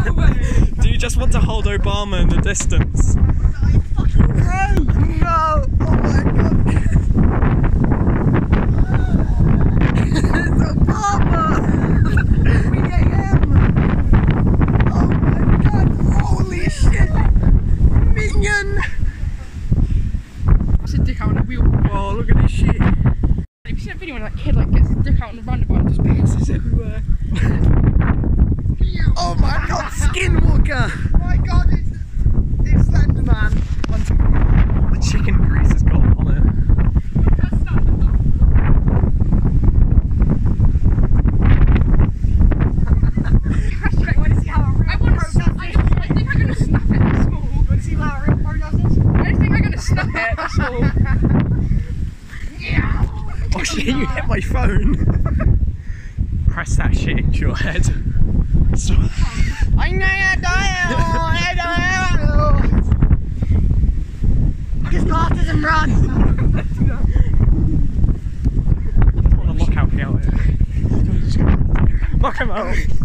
Do you just want to hold Obama in the distance? I fucking no! Oh my god! It's Obama! 3 AM! Oh my god! Holy shit! Minion! It's a dick out on a wheel. Oh, look at this shit! Have you seen a video when that kid like gets his dick out on the roundabout and just pisses everywhere? Oh my god! Skinwalker! Oh my god! It's Slenderman! The chicken grease has got on it. Oh shit, you hit my phone! Press that shit into your head. Just go after them, run! I want to lock out here. Lock him out!